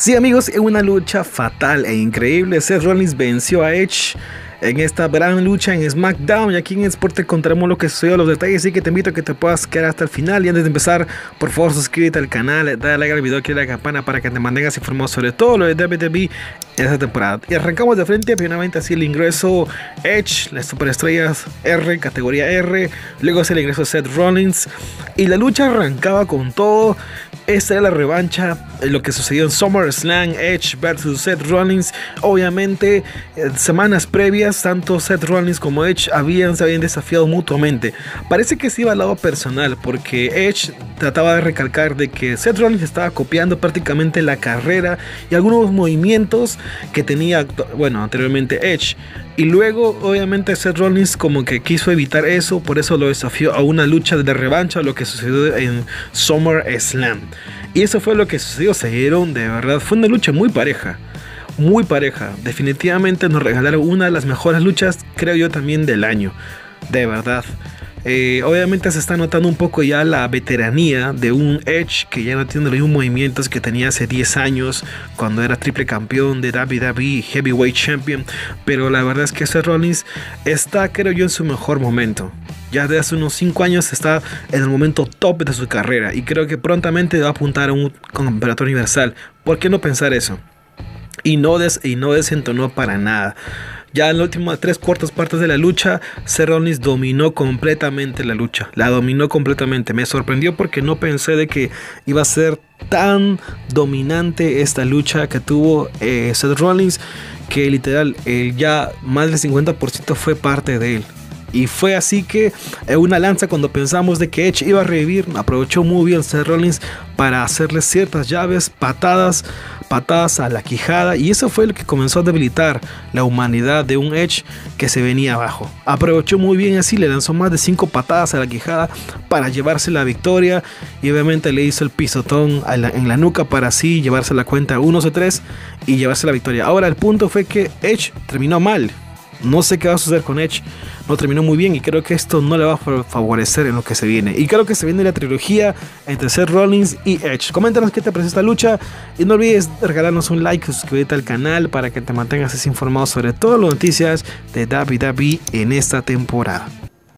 Sí, amigos, en una lucha fatal e increíble, Seth Rollins venció a Edge en esta gran lucha en SmackDown. Y aquí en Sport te contaremos lo que sucedió, los detalles, así que te invito a que te puedas quedar hasta el final. Y antes de empezar, por favor suscríbete al canal, dale like al video, activa la campana para que te mantengas informado sobre todo lo de WWE en esta temporada. Y arrancamos de frente, primeramente así el ingreso Edge, las superestrellas R, categoría R, luego es el ingreso Seth Rollins y la lucha arrancaba con todo. Esta era la revancha, lo que sucedió en SummerSlam, Edge versus Seth Rollins. Obviamente, semanas previas, tanto Seth Rollins como Edge se habían desafiado mutuamente. Parece que se iba al lado personal, porque Edge trataba de recalcar de que Seth Rollins estaba copiando prácticamente la carrera y algunos movimientos que tenía, bueno, anteriormente Edge. Y luego, obviamente, Seth Rollins como que quiso evitar eso, por eso lo desafió a una lucha de revancha, lo que sucedió en SummerSlam. Y eso fue lo que sucedió, se dieron, de verdad, fue una lucha muy pareja. Muy pareja, definitivamente nos regalaron una de las mejores luchas, creo yo, también del año, de verdad. Obviamente se está notando un poco ya la veteranía de un Edge que ya no tiene los mismos movimientos que tenía hace 10 años cuando era triple campeón de WWE Heavyweight Champion, pero la verdad es que Seth Rollins está, creo yo, en su mejor momento. Ya desde hace unos 5 años está en el momento top de su carrera y creo que prontamente va a apuntar a un campeonato universal. ¿Por qué no pensar eso? Y no desentonó para nada. Ya en las últimas 3/4 partes de la lucha, Seth Rollins dominó completamente la lucha. La dominó completamente. Me sorprendió porque no pensé de que iba a ser tan dominante esta lucha que tuvo Seth Rollins, que literal ya más del 50% fue parte de él. Y fue así que una lanza cuando pensamos de que Edge iba a revivir, aprovechó muy bien Seth Rollins para hacerle ciertas llaves, patadas a la quijada, y eso fue lo que comenzó a debilitar la humanidad de un Edge que se venía abajo. Aprovechó muy bien así, le lanzó más de 5 patadas a la quijada para llevarse la victoria y obviamente le hizo el pisotón en la nuca para así llevarse la cuenta 1-3 y llevarse la victoria. Ahora el punto fue que Edge terminó mal. No sé qué va a suceder con Edge, no terminó muy bien y creo que esto no le va a favorecer en lo que se viene. Y creo que se viene la trilogía entre Seth Rollins y Edge. Coméntanos qué te pareció esta lucha y no olvides regalarnos un like, suscríbete al canal para que te mantengas informado sobre todas las noticias de WWE en esta temporada.